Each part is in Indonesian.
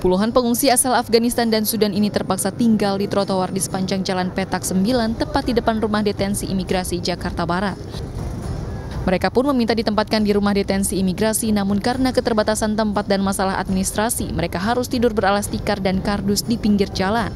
Puluhan pengungsi asal Afghanistan dan Sudan ini terpaksa tinggal di trotoar di sepanjang Jalan Petak 9, tepat di depan rumah detensi imigrasi Jakarta Barat. Mereka pun meminta ditempatkan di rumah detensi imigrasi, namun karena keterbatasan tempat dan masalah administrasi, mereka harus tidur beralas tikar dan kardus di pinggir jalan.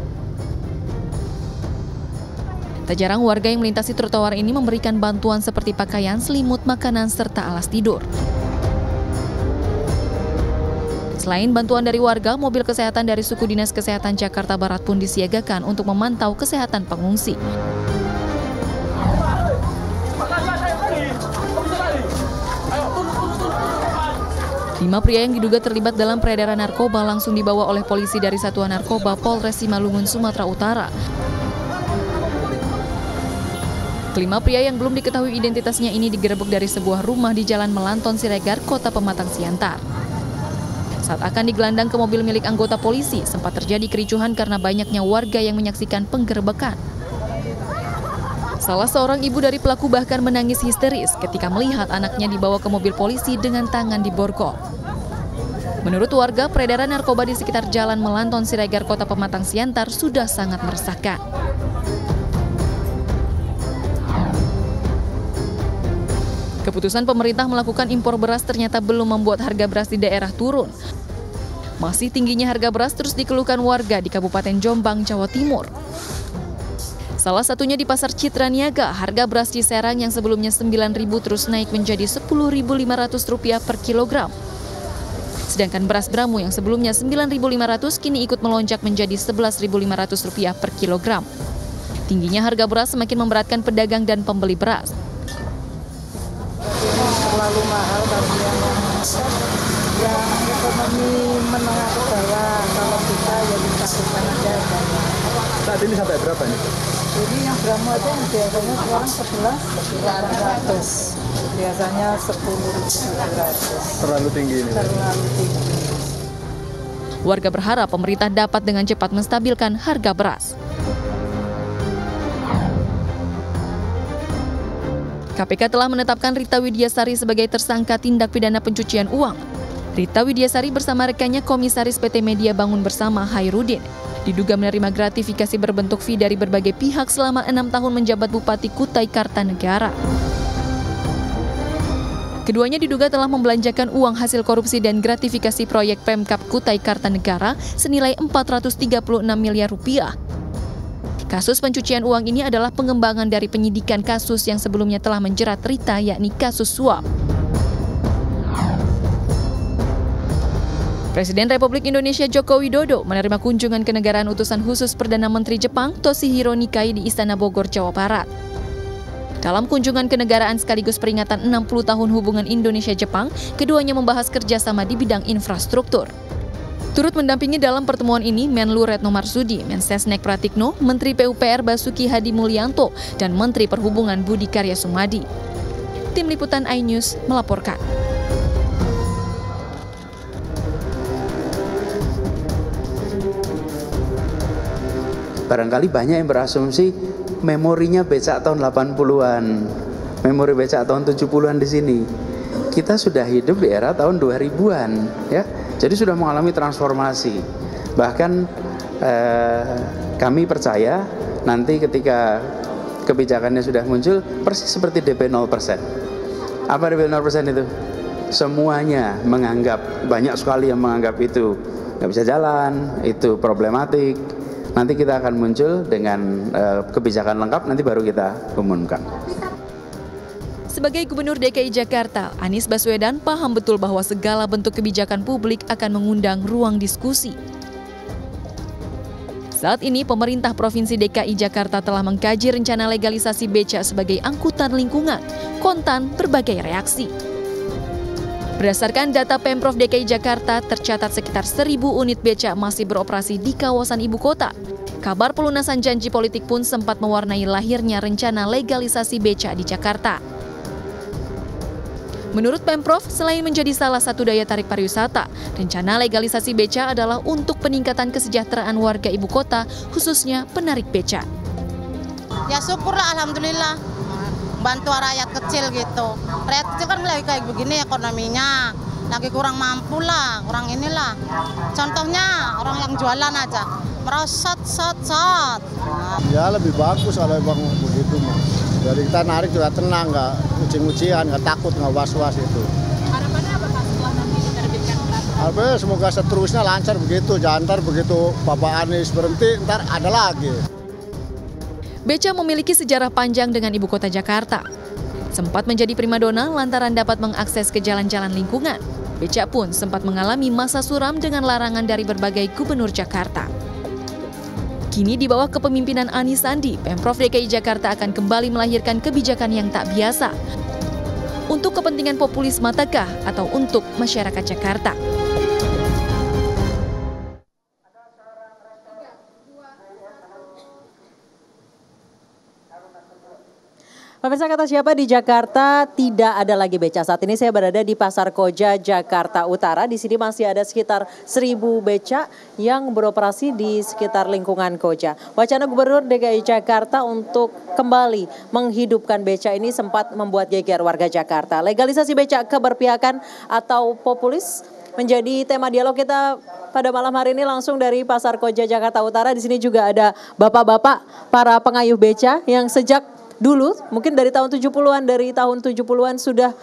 Tak jarang warga yang melintasi trotoar ini memberikan bantuan seperti pakaian, selimut, makanan, serta alas tidur. Selain bantuan dari warga, mobil kesehatan dari Suku Dinas Kesehatan Jakarta Barat pun disiagakan untuk memantau kesehatan pengungsi. Lima pria yang diduga terlibat dalam peredaran narkoba langsung dibawa oleh polisi dari Satuan Narkoba Polres Simalungun, Sumatera Utara. Kelima pria yang belum diketahui identitasnya ini digerebek dari sebuah rumah di Jalan Melanton Siregar, Kota Pematang Siantar. Saat akan digelandang ke mobil milik anggota polisi, sempat terjadi kericuhan karena banyaknya warga yang menyaksikan penggerebekan. Salah seorang ibu dari pelaku bahkan menangis histeris ketika melihat anaknya dibawa ke mobil polisi dengan tangan diborgol. Menurut warga, peredaran narkoba di sekitar Jalan Melanton Siregar, Kota Pematang Siantar sudah sangat meresahkan. Keputusan pemerintah melakukan impor beras ternyata belum membuat harga beras di daerah turun. Masih tingginya harga beras terus dikeluhkan warga di Kabupaten Jombang, Jawa Timur. Salah satunya di Pasar Citra Niaga, harga beras di Serang yang sebelumnya Rp9.000 terus naik menjadi Rp10.500 per kilogram. Sedangkan beras Bramu yang sebelumnya Rp9.500 kini ikut melonjak menjadi Rp11.500 per kilogram. Tingginya harga beras semakin memberatkan pedagang dan pembeli beras. Terlalu mahal bagi yang ekonomi menengah ke bawah. Kalau kita ya disatukan aja. Saat ini sampai berapa nih? Jadi yang Bramu aja yang biasanya sekarang 11.800, biasanya 10.700. Terlalu tinggi ini. Terlalu tinggi. Warga berharap pemerintah dapat dengan cepat menstabilkan harga beras. KPK telah menetapkan Rita Widiasari sebagai tersangka tindak pidana pencucian uang. Rita Widiasari bersama rekannya Komisaris PT Media Bangun Bersama Hairudin diduga menerima gratifikasi berbentuk fee dari berbagai pihak selama 6 tahun menjabat Bupati Kutai Kartanegara. Keduanya diduga telah membelanjakan uang hasil korupsi dan gratifikasi proyek Pemkab Kutai Kartanegara senilai Rp436 miliar. Kasus pencucian uang ini adalah pengembangan dari penyidikan kasus yang sebelumnya telah menjerat Rita, yakni kasus suap. Presiden Republik Indonesia Joko Widodo menerima kunjungan kenegaraan utusan khusus Perdana Menteri Jepang Toshihiro Nikai di Istana Bogor, Jawa Barat. Dalam kunjungan kenegaraan sekaligus peringatan 60 tahun hubungan Indonesia-Jepang, keduanya membahas kerjasama di bidang infrastruktur. Turut mendampingi dalam pertemuan ini Menlu Retno Marsudi, Mensesnek Pratikno, Menteri PUPR Basuki Hadi Mulyanto, dan Menteri Perhubungan Budi Karya Sumadi. Tim Liputan iNews melaporkan. Barangkali banyak yang berasumsi memorinya becak tahun 80-an, memori becak tahun 70-an di sini. Kita sudah hidup di era tahun 2000-an, ya. Jadi sudah mengalami transformasi. Bahkan kami percaya nanti ketika kebijakannya sudah muncul persis seperti DP 0%. Apa DP 0% itu? Semuanya menganggap, banyak sekali yang menganggap itu nggak bisa jalan, itu problematik. Nanti kita akan muncul dengan kebijakan lengkap, nanti baru kita umumkan. Sebagai Gubernur DKI Jakarta, Anies Baswedan paham betul bahwa segala bentuk kebijakan publik akan mengundang ruang diskusi. Saat ini, pemerintah Provinsi DKI Jakarta telah mengkaji rencana legalisasi beca sebagai angkutan lingkungan, kontan berbagai reaksi. Berdasarkan data Pemprov DKI Jakarta, tercatat sekitar 1.000 unit beca masih beroperasi di kawasan ibu kota. Kabar pelunasan janji politik pun sempat mewarnai lahirnya rencana legalisasi beca di Jakarta. Menurut Pemprov, selain menjadi salah satu daya tarik pariwisata, rencana legalisasi beca adalah untuk peningkatan kesejahteraan warga ibu kota, khususnya penarik beca. Ya syukurlah, alhamdulillah, bantu rakyat kecil gitu. Rakyat kecil kan lagi kayak begini ekonominya, lagi kurang mampu lah, kurang inilah. Contohnya orang yang jualan aja, merosot, sot. Ya lebih bagus kalau emang begitu mah. Jadi kita narik juga tenang, nggak ucing-ucian, nggak takut, nggak was-was itu. Harapannya apa Pak setelah nanti diterbitkan peraturan? Semoga seterusnya lancar begitu, jangan ntar begitu Bapak Anies berhenti, ntar ada lagi. Beca memiliki sejarah panjang dengan ibu kota Jakarta. Sempat menjadi primadona lantaran dapat mengakses ke jalan-jalan lingkungan. Beca pun sempat mengalami masa suram dengan larangan dari berbagai gubernur Jakarta. Kini di bawah kepemimpinan Anies Sandi, Pemprov DKI Jakarta akan kembali melahirkan kebijakan yang tak biasa. Untuk kepentingan populis matakah atau untuk masyarakat Jakarta? Pemirsa, kata siapa di Jakarta tidak ada lagi beca. Saat ini saya berada di Pasar Koja, Jakarta Utara. Di sini masih ada sekitar 1.000 beca yang beroperasi di sekitar lingkungan Koja. Wacana Gubernur DKI Jakarta untuk kembali menghidupkan beca ini sempat membuat geger warga Jakarta. Legalisasi beca keberpihakan atau populis menjadi tema dialog kita pada malam hari ini langsung dari Pasar Koja, Jakarta Utara. Di sini juga ada bapak-bapak para pengayuh beca yang sejak dulu, mungkin dari tahun 70-an, sudah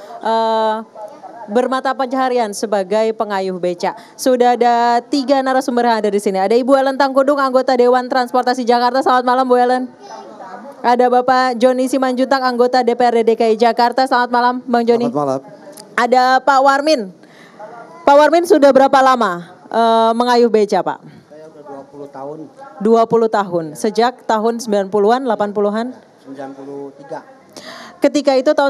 bermata pencaharian sebagai pengayuh beca. Sudah ada 3 narasumber yang ada di sini. Ada Ibu Ellen Tangkudung, anggota Dewan Transportasi Jakarta. Selamat malam Bu Ellen. Ada Bapak Joni Simanjuntak, anggota DPRD DKI Jakarta. Selamat malam Bang Joni. Selamat malam. Ada Pak Warmin. Pak Warmin sudah berapa lama mengayuh beca, Pak? Saya udah 20 tahun. 20 tahun, sejak tahun 90-an, 80-an? 93. Ketika itu tahun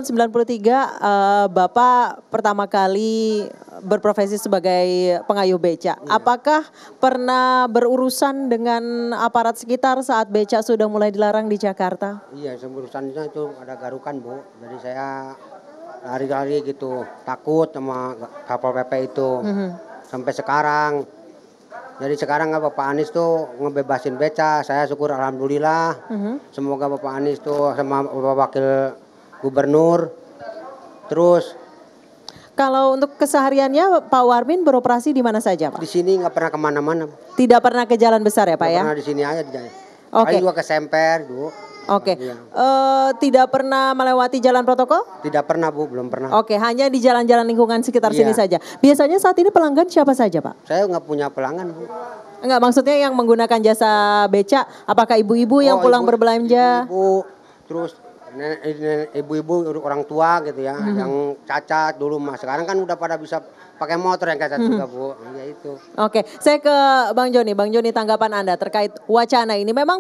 93 Bapak pertama kali berprofesi sebagai pengayuh beca. Iya. Apakah pernah berurusan dengan aparat sekitar saat beca sudah mulai dilarang di Jakarta? Iya, urusannya itu ada garukan Bu. Jadi saya lari-lari gitu, takut sama Satpol PP itu. Sampai sekarang. Jadi sekarang Bapak Anies tuh ngebebasin beca, saya syukur alhamdulillah. Semoga Bapak Anies tuh sama Bapak Wakil Gubernur. Terus kalau untuk kesehariannya Pak Warmin beroperasi di mana saja Pak? Di sini nggak pernah kemana-mana. Tidak pernah ke jalan besar ya Pak ya? Pernah di sini aja. Oke. Paling juga ke Semper Bu. Oke. Iya. Tidak pernah melewati jalan protokol? Tidak pernah Bu, belum pernah. Oke, hanya di jalan-jalan lingkungan sekitar Iya. sini saja. Biasanya saat ini pelanggan siapa saja Pak? Saya nggak punya pelanggan Bu. Enggak, maksudnya yang menggunakan jasa beca, apakah ibu-ibu yang pulang berbelanja? Ibu, terus ibu-ibu orang tua gitu ya, yang cacat dulu Mas. Sekarang kan udah pada bisa pakai motor yang cacat juga Bu. Ya itu. Oke, saya ke Bang Joni. Bang Joni, tanggapan Anda terkait wacana ini. Memang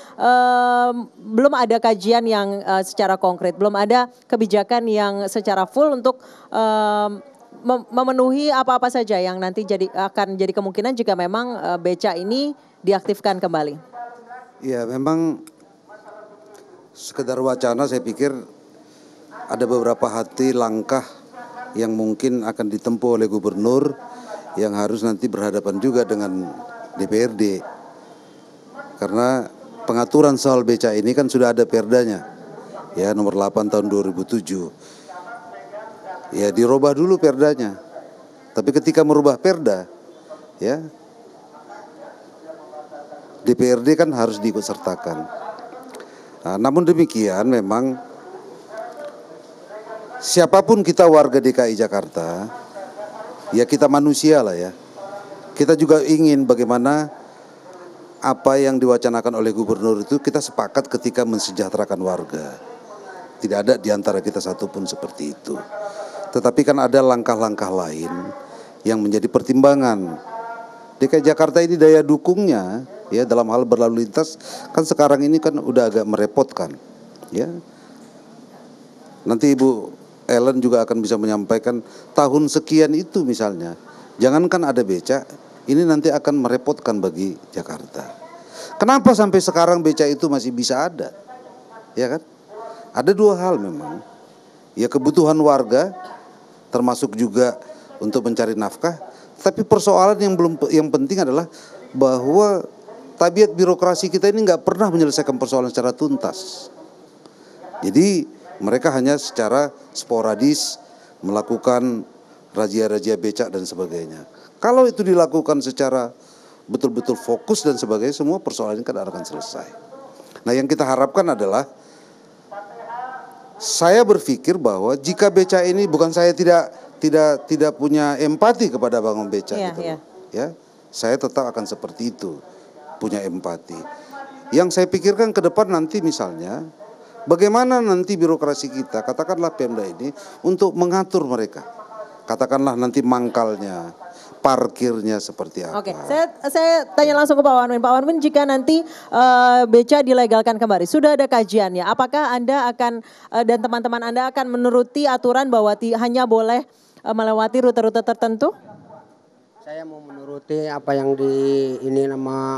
belum ada kajian yang secara konkret, belum ada kebijakan yang secara full untuk memenuhi apa-apa saja yang nanti akan jadi kemungkinan jika memang beca ini diaktifkan kembali. Ya, memang sekedar wacana, saya pikir ada beberapa langkah yang mungkin akan ditempuh oleh gubernur yang harus nanti berhadapan juga dengan DPRD. Karena pengaturan soal beca ini kan sudah ada perdanya, ya nomor 8 tahun 2007. Ya dirubah dulu perdanya. Tapi ketika merubah perda, ya DPRD kan harus diikut sertakan. Nah, namun demikian memang siapapun kita warga DKI Jakarta, ya kita manusia lah ya. Kita juga ingin bagaimana apa yang diwacanakan oleh gubernur itu kita sepakat ketika mensejahterakan warga. Tidak ada di antara kita satupun seperti itu. Tetapi kan ada langkah-langkah lain yang menjadi pertimbangan. DKI Jakarta ini daya dukungnya ya dalam hal berlalu lintas kan sekarang ini kan udah agak merepotkan ya. Nanti Ibu Ellen juga akan bisa menyampaikan tahun sekian itu misalnya. Jangankan ada beca, ini nanti akan merepotkan bagi Jakarta. Kenapa sampai sekarang beca itu masih bisa ada? Ya kan? Ada 2 hal memang. Ya kebutuhan warga termasuk juga untuk mencari nafkah, tapi persoalan yang penting adalah bahwa tabiat birokrasi kita ini nggak pernah menyelesaikan persoalan secara tuntas. Jadi mereka hanya secara sporadis melakukan razia-razia becak dan sebagainya. Kalau itu dilakukan secara betul-betul fokus dan sebagainya, semua persoalan ini kan akan selesai. Nah, yang kita harapkan adalah, saya berpikir bahwa jika becak ini, bukan saya tidak punya empati kepada Bang Becak gitu loh. Ya, saya tetap akan seperti itu, punya empati. Yang saya pikirkan ke depan nanti misalnya, bagaimana nanti birokrasi kita, katakanlah Pemda ini, untuk mengatur mereka. Katakanlah nanti mangkalnya, parkirnya seperti apa. Oke, saya tanya langsung ke Pak Wanwin. Pak Wanwin, jika nanti beca dilegalkan kembali, sudah ada kajiannya. Apakah Anda akan dan teman-teman Anda akan menuruti aturan bahwa hanya boleh melewati rute-rute tertentu? Saya mau menuruti apa yang ini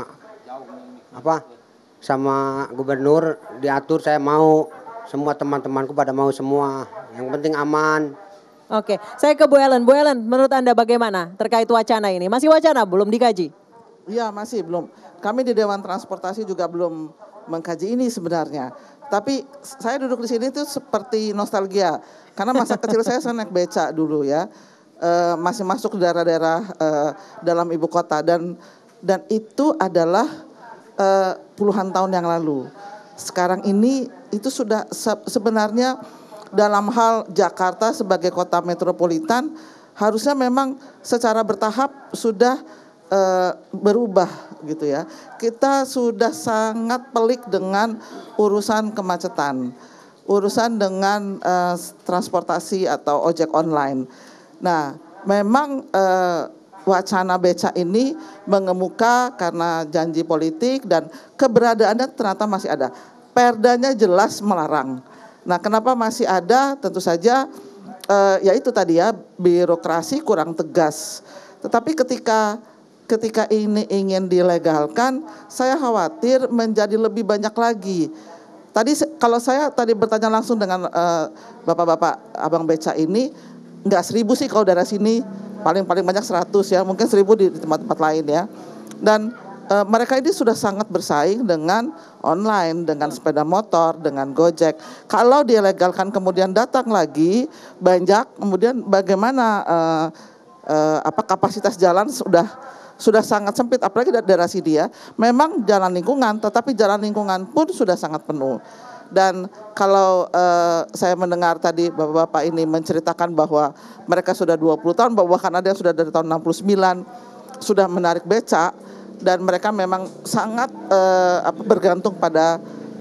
sama gubernur diatur. Saya mau, semua teman-temanku pada mau semua. Yang penting aman. Oke, saya ke Bu Ellen. Bu Ellen, menurut Anda bagaimana terkait wacana ini? Masih wacana, belum dikaji? Iya, masih belum. Kami di Dewan Transportasi juga belum mengkaji ini sebenarnya. Tapi saya duduk di sini tuh seperti nostalgia. Karena masa kecil saya naik beca dulu ya. Masih masuk ke daerah-daerah dalam ibu kota. Dan itu adalah puluhan tahun yang lalu. Sekarang ini itu sudah sebenarnya dalam hal Jakarta sebagai kota metropolitan harusnya memang secara bertahap sudah berubah gitu ya. Kita sudah sangat pelik dengan urusan kemacetan, urusan dengan transportasi atau ojek online. Nah, memang wacana beca ini mengemuka karena janji politik dan keberadaannya ternyata masih ada. Perdanya jelas melarang. Nah, kenapa masih ada? Tentu saja ya itu tadi ya, birokrasi kurang tegas. Tetapi ketika ini ingin dilegalkan, saya khawatir menjadi lebih banyak lagi. Tadi kalau saya tadi bertanya langsung dengan bapak-bapak abang beca ini, enggak 1000 sih kalau daerah sini, paling banyak 100 ya, mungkin 1000 di tempat-tempat lain ya. Dan mereka ini sudah sangat bersaing dengan online, dengan sepeda motor, dengan Gojek. Kalau dilegalkan kemudian datang lagi banyak, kemudian bagaimana kapasitas jalan sudah sangat sempit, apalagi daerah sini ya. Memang jalan lingkungan, tetapi jalan lingkungan pun sudah sangat penuh. Dan kalau saya mendengar tadi bapak-bapak ini menceritakan bahwa mereka sudah 20 tahun, bahkan ada yang sudah dari tahun 69 sudah menarik beca. Dan mereka memang sangat bergantung pada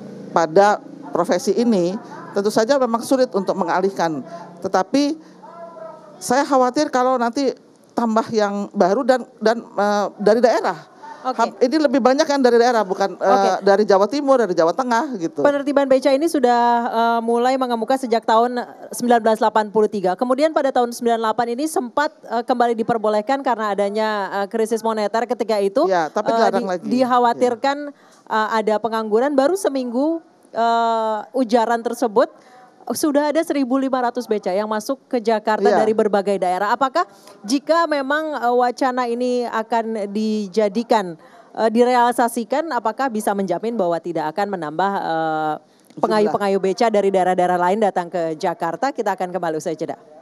profesi ini, tentu saja memang sulit untuk mengalihkan. Tetapi saya khawatir kalau nanti tambah yang baru dan dari daerah. Okay. Ini lebih banyak yang dari daerah, bukan dari Jawa Timur, dari Jawa Tengah gitu. Penertiban beca ini sudah mulai mengemuka sejak tahun 1983. Kemudian pada tahun 98 ini sempat kembali diperbolehkan karena adanya krisis moneter ketika itu. Ya, tapi dilarang lagi. Dikhawatirkan ada pengangguran. Baru seminggu ujaran tersebut sudah ada 1.500 beca yang masuk ke Jakarta dari berbagai daerah. Apakah jika memang wacana ini akan dijadikan, direalisasikan, apakah bisa menjamin bahwa tidak akan menambah pengayuh-pengayuh beca dari daerah-daerah lain datang ke Jakarta? Kita akan kembali usai jeda.